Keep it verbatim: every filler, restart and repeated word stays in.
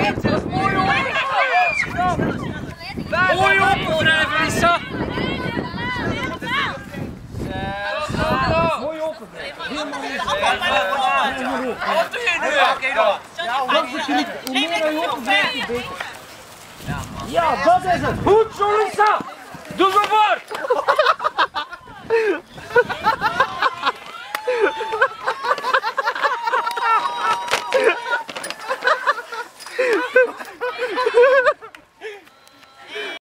Mooi opgedreven, Lisa! Mooi opgedreven. Wat doe je nu? Oké dan. Hoe meer je opgedreven, hoe beter. Ja, dat is het. Goed zo, Lisa! Doe zo voort!